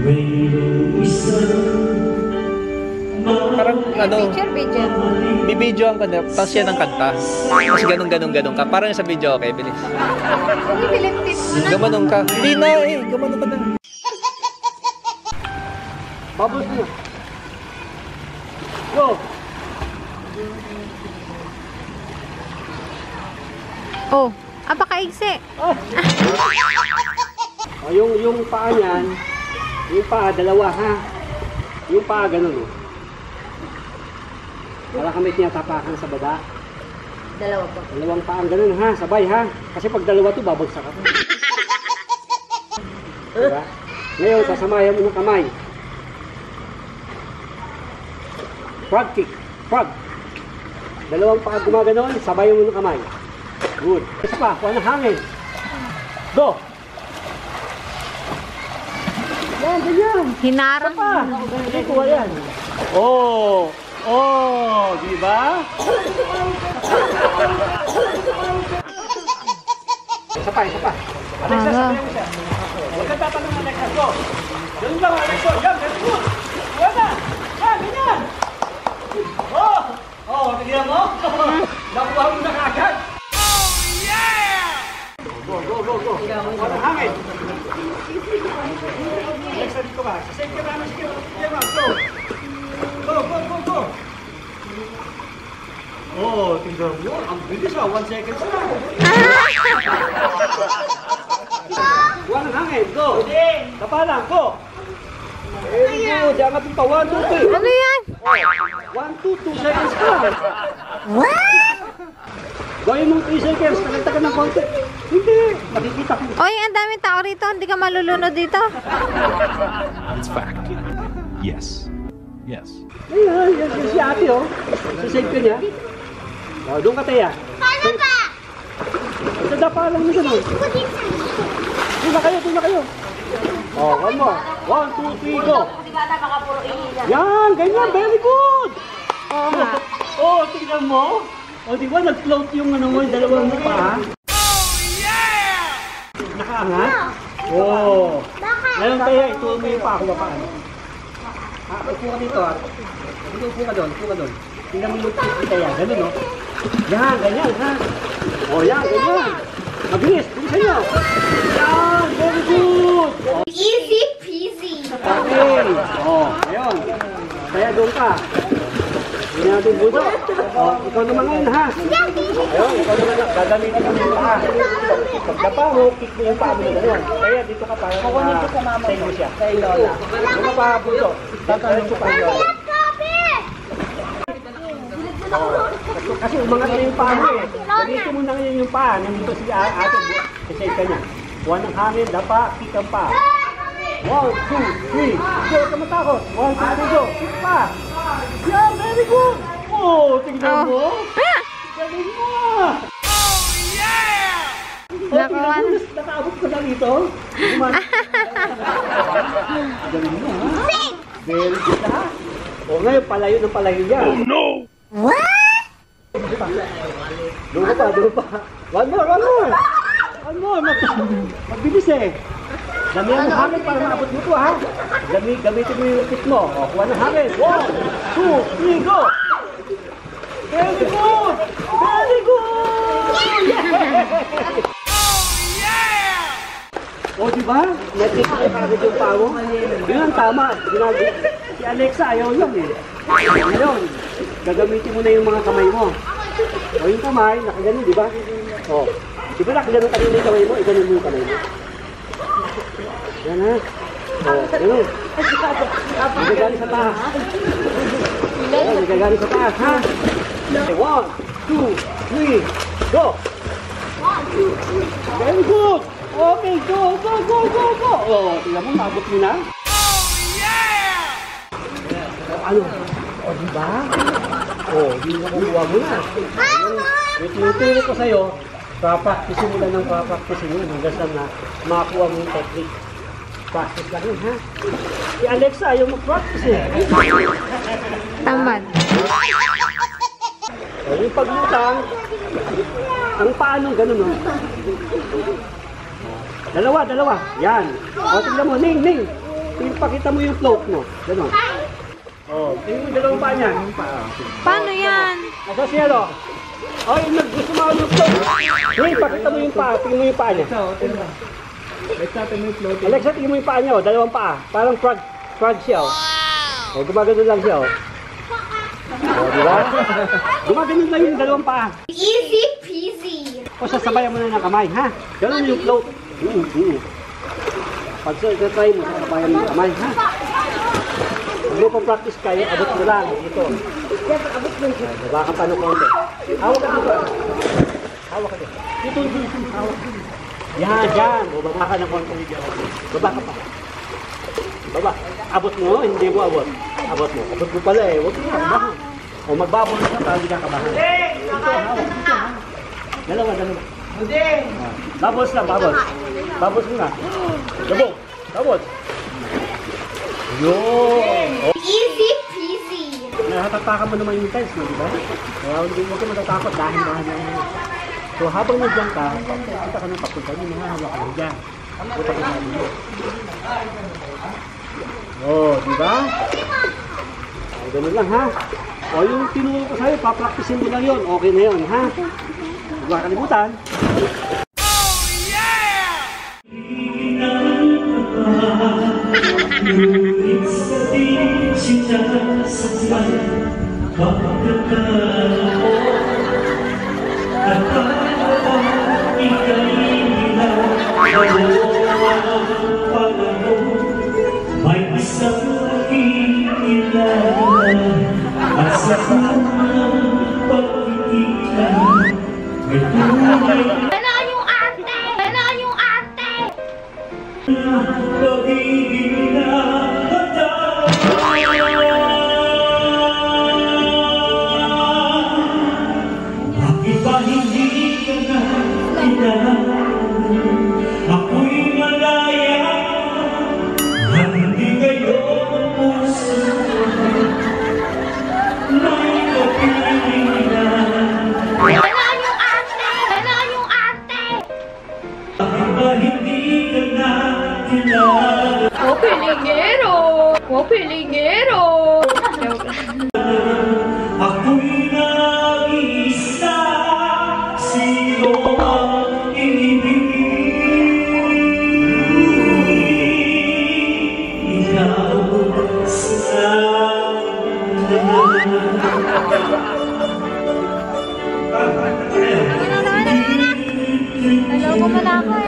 Parang ano, Picture. bibidyoan ka na, tapos yan ang kanta. Tapos ganun ka. Parang sa video, okay, bilis. Gumanong ka. Hindi na eh, gumanong ka na. Bubbles na. Go! Oh, apakaigsi. O, yung paa niyan, yung paa, dalawa ha. Yung paa, ganun o. Para kami tinatapakan sa baba. Dalawa po. Dalawang paa, ganun ha, sabay ha. Kasi pag dalawa to, babagsak ako. Diba? Ngayon, sasamayan mo ng kamay. Frog kick. Frog. Dalawang paa gumaganon, sabayan mo ng kamay. Good. Isa pa, kuha ng hangin. Go! Yan, ganyan. Hinarang. Isa pa. Hindi, kuha yan. Oh! Oh! Diba? Isa pa. Alexa, sabihin mo siya. Huwag kang tatanong ng Alexa. Go! Ganun lang, Alexa. Yan, very good. Kuha na. Yan, ganyan. Oh! Oh, tignan mo? Nakuha mo na kaagad. Oh, yeah! Go. Kuha ng hangin. Alexa, dito ka. Sasave ka namin. Sige, go. Oh, tingnan mo. Ang bilis 1 second na. Kuha ng hangin. Go. Kapalang, go. Very good. Diyan ka dito. 1, 2, 3. Ano yan? 1, 2 seconds ka. What? Gawin mong 3 seconds. Tagal-tagal ng konti. Hindi. Makikita ko. Oy, ang daming tao rito. Hindi ka malulunod dito. It's fact. Yes. Ayan si ate oh. Sasave ka niya. Oh, doon ka Teya. Paano ba? Sa dapa lang mo gano'n. Doon na kayo. Oh, one more. 1, 2, 3, go. Yan, ganyan. Very good. Oh, tingnan mo. O, di ba nag-float yung ano mo, yung dalawang mo pa? Oh, yeah! Nakaangat? Oh. Ngayon Teya, ito mo yung pa ako pa paano. Upo ka dito ah. Upo ka doon. Tingnan mo yung Teya, ganun no? Yan, ganyan ha. Oh, yan, ganyan. Mabilis, bilisan nyo. Yan, very good. Easy peasy. Okay. Oh, ayun. Kaya doon ka. Hindi natin buso. Oh, ikaw naman ngayon ha. Ayun, ikaw naman. Gagamitin mo yung paa. Pagkapa mo, kick mo yung paa mo na gano'n. Kaya dito ka para sa inyo siya. Sa Lola. Ano pa buso? Tatanong ko pa yung Lola. Kasi umangat na yung paa mo eh. Ganito mo na ngayon yung paa. Nandito si ate. Kasi ka niya. Kuha ng hangin, dapa, kick ang paa. 1, 2, 3. Go, kamatakot. 1, 2, 3, go. Kick pa. Yeah, very good. Oh, tingnan mo. Galing mo. Oh, yeah! Nakaabot ko na dito. Galing mo ha. Very good ha. O ngayon, palayo ng palayo yan. Oh no! What? Doon pa. One more. Mabilis eh. Damihan ng hangin para maabot mo ito ha. Gamitin mo yung rocket mo. O, kuha ng hangin. 1, 2, 3, go! Very good! Yeah! O, diba? Natik na kagad yung paa mo. Yun ang tama. Si Alexa ayaw yun eh. Ngayon, gagamitin mo na yung mga kamay mo. O, yung kamay, nakaganon, diba? O, diba nakaganon kanina yung kamay mo? Iganon mo yung kamay mo. Yan ha. O, ganun. Nagagaling sa taas. Nagagaling sa taas ha. 1, 2, 3, go! Very good! Okay, go! O, tingnan mo, nabot mo na. Oh, yeah! Ano? O, diba? O, di mo kukuha mo na. Yung tinuturo ko sa'yo, papaktisin mo lang ng papaktisin mo hanggang sa na makakuha mo yung technique. Practice lang yun, ha? Si Alexa ayaw mag-practice eh. Tamad. O, yung paglutang, ang paanong ganun, no? Dalawa. Yan. O, tignan mo, Ning. Pakita mo yung float mo. Ganon. Oh, tingnan mo yung dalawang paa niya. Paano yan? Asa siya, no? Oh, gusto mo yung float. Hey, pakita mo yung paa. Tingnan mo yung paa niya. Alexa, tingnan mo yung paa niya, oh. Dalawang paa. Parang frog siya, oh. Oh, gumagano lang siya, oh. Oh, diba? Gumagano lang yung dalawang paa. Easy peasy. O, sasabayan mo na ng kamay, ha? Ganon yung float. Pag try mo, sasabayan mo ng kamay, ha? Pag mo pa-practice kayo, abot mo lang. Dito. Yan, abot mo. Baba ka pa ng konti. Hawak ka dito. Hawak ka dito. Dito, hawak ka dito. Yan, yan. O, baba ka ng konti. Baba ka pa. Baba. Abot mo, hindi mo abot. Abot mo. Abot mo pala eh. Huwag mo kabahan. O, magbabol ka para hindi ka kabahan. Dito, hawak. Dito, hawak. Dalawa. Babos lang, babos. Babos mo na. Dabog. Babos. Yun. Easy peasy. Natatakan mo naman yung tiles, no, di ba? Kaya hindi mo ka matatakot dahil lang. So habang nandiyan ka, kita ka ng papunta, hindi mahahawak ka lang dyan. Oh, di ba? O, ganun lang, ha? O, yung tinuro ko sa'yo, papraktisin mo lang yun. Okay na yun, ha? Huwag ka kalimutan. May isang ilan at sa unang pagkikita may tunay Kailangan yung arte. Kailangan yung arte. na pag-ibig na handa. Bakit ba hindi ka na tinanong? Ako'y malaya. Hindi kayo ang puso may kapilingan. Kailangan yung arte. Kailangan yung arte. Bakit ba hindi ka na kilala? Oh, pilingero. Ako'y nag-iisa. Sino ang inibig? Ikaw sa Naloko mo na ako